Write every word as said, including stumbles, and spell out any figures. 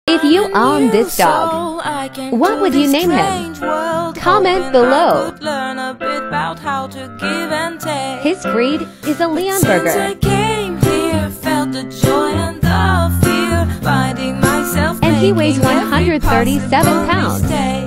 If you own this dog, what would you name him? Comment below. His breed is a Leonberger, and he weighs one hundred thirty-seven pounds.